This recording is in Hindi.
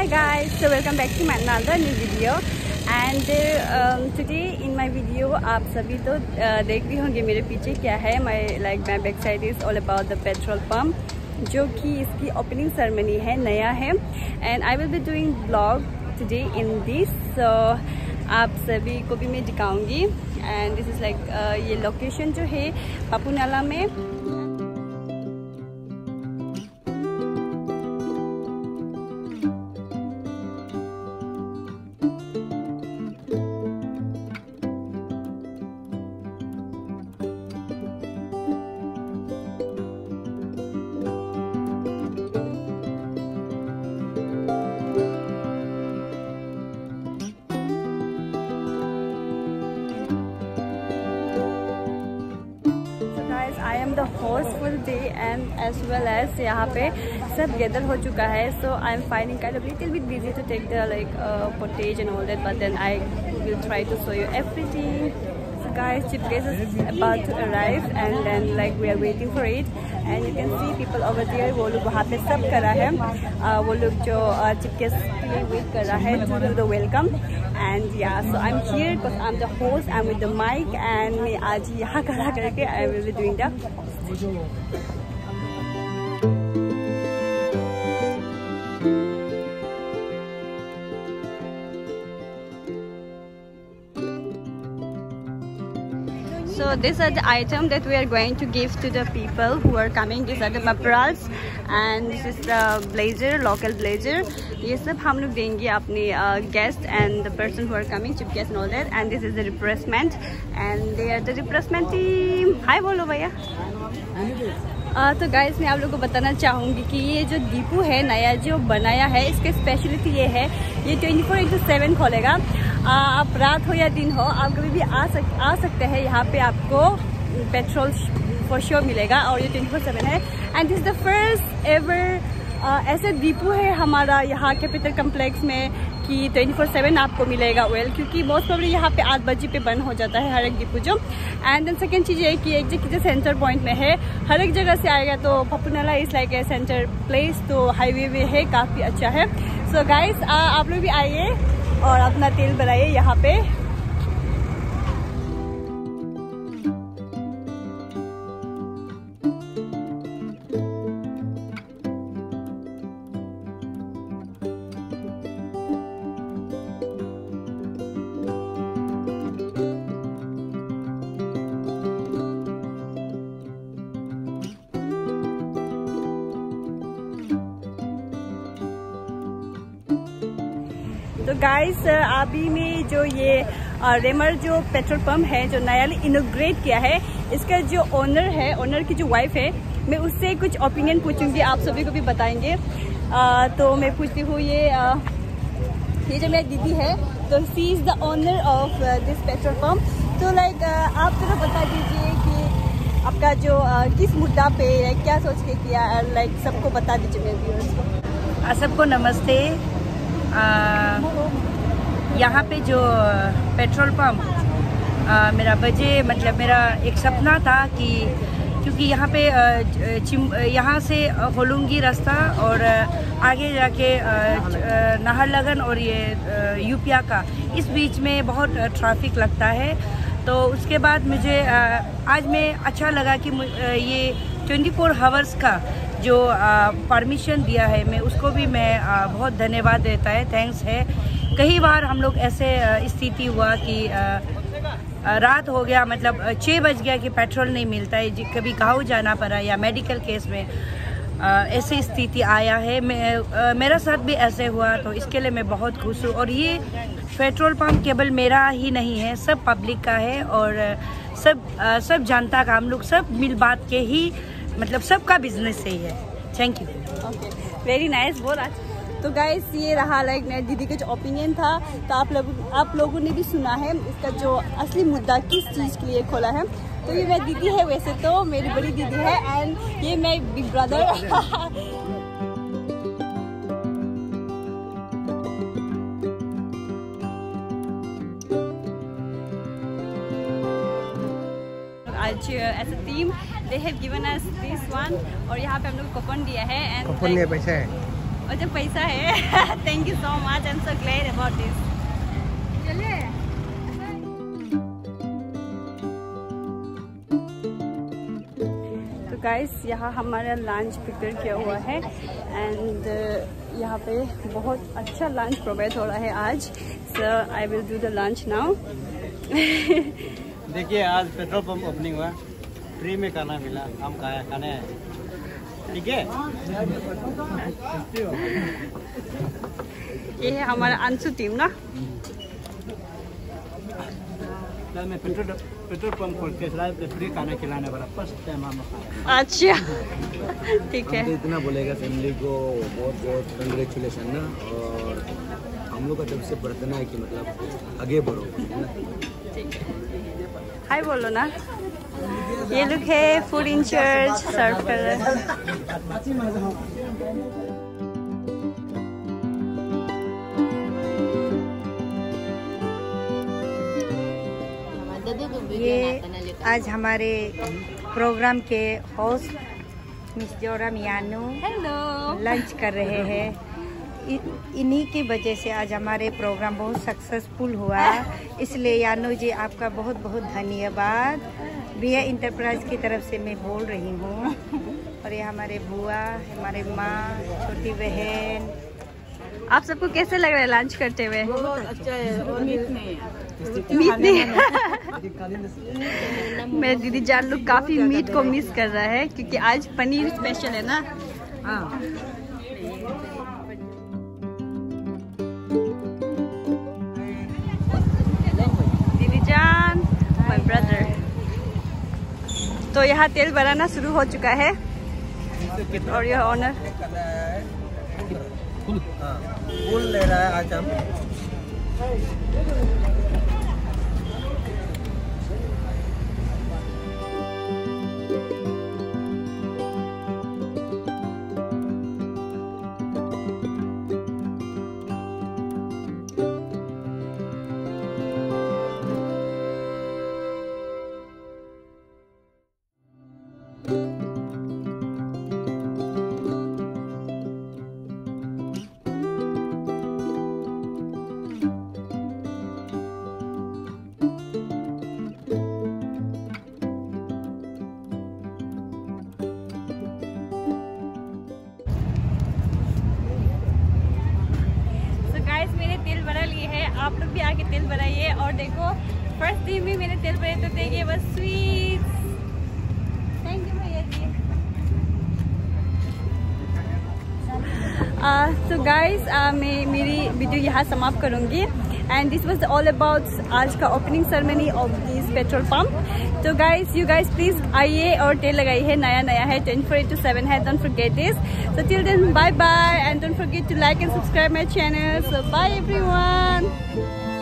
Hi guys, so welcome back to my another new video and today in my video आप सभी तो देख भी होंगे मेरे पीछे क्या है. my back side is all about the petrol pump जो कि इसकी opening ceremony है, नया है and I will be doing vlog today in this. so आप सभी को भी मैं दिखाऊंगी and this is ये location जो है पापुनाला में. I am the host for the day and as well as यहाँ पे सब gather हो चुका है. so I am finding kind of little bit busy to take the footage and all that, but then I will try to show you everything. So guys, chief guest is about to arrive and then we are waiting for it and you can see people over there. वो लोग वहाँ पे सब कर रहा है, वो लोग जो chief guest के लिए wait कर रहा है to do the welcome. And yeah, so I'm here because I'm the host. I'm with the mic and मैं आज यहाँ खड़ा करके I will be doing the. So these are the items that we are going to give to the people who are coming. These are the maprals and this is the blazer, local blazer. ये सब हम लोग देंगे अपने guest and the person who are coming, chief guest and all that. And this is the refreshment and they are the refreshment team. Hi बोलो भैया. तो गाइस मैं आप लोगों को बताना चाहूँगी कि ये जो दीपू है नया जो बनाया है, इसकी स्पेशलिटी ये है, ये 24/7 खोलेगा. आप रात हो या दिन हो, आप कभी भी आ सकते हैं. यहाँ पे आपको पेट्रोल फॉर श्योर मिलेगा और ये 24/7 है. And this is the first ever ऐसे दीपू है हमारा यहाँ कैपिटल कम्प्लेक्स में कि 24/7 आपको मिलेगा ऑयल, क्योंकि मोस्ट प्रॉब्ली यहाँ पे 8 बजे पे बंद हो जाता है हर एक दीपू जो. एंड देन सेकेंड चीज़ ये कि एक जगह सेंटर पॉइंट में है, हर एक जगह से आएगा. तो Papunala is like a centre place, तो हाईवे में है, काफ़ी अच्छा है. सो गाइस आप लोग भी आइए और अपना तेल भराइए यहाँ पे. तो गाइस अभी में जो ये रेमर जो पेट्रोल पंप है जो नया इनोग्रेट किया है, इसका जो ओनर है, ओनर की जो वाइफ है, मैं उससे कुछ ओपिनियन पूछूंगी, आप सभी को भी बताएंगे. तो मैं पूछती हूँ ये जो मेरी दीदी है, तो she is the owner of this petrol pump. तो आप जरा बता दीजिए कि आपका जो किस मुद्दा पे क्या सोच के किया, सबको बता दीजिए मेरे व्यूअर्स को. सबको नमस्ते. यहाँ पे जो पेट्रोल पंप मेरा मेरा एक सपना था कि क्योंकि यहाँ पे यहाँ से होलुंगी रास्ता और आगे जाके नाहरलगन और ये यूपिया का इस बीच में बहुत ट्रैफिक लगता है. तो उसके बाद मुझे आज में अच्छा लगा कि ये 24 आवर्स का जो परमिशन दिया है, मैं उसको भी मैं बहुत धन्यवाद देता है, थैंक्स है. कई बार हम लोग ऐसे स्थिति हुआ कि रात हो गया, 6 बज गया कि पेट्रोल नहीं मिलता है, कभी गाँव जाना पड़ा या मेडिकल केस में ऐसी स्थिति आया है. मेरा साथ भी ऐसे हुआ, तो इसके लिए मैं बहुत खुश हूँ. और ये पेट्रोल पंप केवल मेरा ही नहीं है, सब पब्लिक का है और सब जनता का. हम लोग सब मिल बांट के ही सबका बिजनेस सही है. Thank you. Very nice. बहुत अच्छा. तो गाइस ये रहा मेरी दीदी का जो ओपिनियन था. तो आप लोगों ने भी सुना है इसका जो असली मुद्दा किस चीज़ के लिए खोला है. तो ये मेरी दीदी है, वैसे तो मेरी बड़ी दीदी है एंड ये मेरी बिग ब्रदर. आज as a team they have given us this one और यहाँ पे हम लोग कूपन दिया है. एंड कूपन पैसा है और जब पैसा है thank you so much, I am so glad about this. चलिए तो गाइस यहाँ हमारा लंच प्रिपेयर किया हुआ है एंड यहाँ पे बहुत अच्छा लंच प्रोवाइड हो रहा है आज। So I will do the lunch now. देखिए आज पेट्रोल पंप ओपनिंग हुआ, फ्री में खाना मिला, हम खाने आए, ठीक है। ये है हमारा अंशु टीम ना। मैं पेट्रोल पंप खोल के फ्री खाना खिलाने वाला फर्स्ट टाइम हम। अच्छा ठीक है। तो इतना बोलेगा फैमिली को बहुत बहुत कंग्रेचुलेशन ना, और हम लोग का जब से प्रार्थना है कि मतलब आगे बढ़ो, है ना। ठीक है, हाय बोलो ना। ये लोग है फूड इंचार्ज सर्व कर रहे हैं। ये आज हमारे प्रोग्राम के होस्ट मिस जोरम यानू हेलो लंच कर रहे हैं। इन्हीं की वजह से आज हमारे प्रोग्राम बहुत सक्सेसफुल हुआ, इसलिए यानू जी आपका बहुत बहुत धन्यवाद। बिया इंटरप्राइज की तरफ से मैं बोल रही हूँ। और ये हमारे बुआ, हमारे माँ, छोटी बहन। आप सबको कैसे लग रहा है लंच करते हुए? बहुत अच्छा है, और मीट नहीं है। मीट नहीं मेरे दीदी जान लोग काफी मीट को मिस कर रहा है क्योंकि आज पनीर स्पेशल है ना। हाँ दीदी जान, माय ब्रदर। तो यहाँ तेल भराना शुरू हो चुका है और यह ऑनर फुल ले रहा है आज हम। मैंने तेल भरा लिए है, आप लोग भी आके तेल भराइए। और देखो फर्स्ट दिन में मैंने तेल भरे तो देखिए बस स्वीट। थैंक यू भैया जी। तो गाइस मैं मेरी वीडियो यहाँ समाप्त करूँगी and this was all about आज का opening ceremony of this petrol pump. तो गाइस यू गाइस प्लीज आइए और तेल लगाइए, नया नया है, 24/7 है, don't forget this. So till then, bye bye and don't forget to like and subscribe my channel. So bye everyone.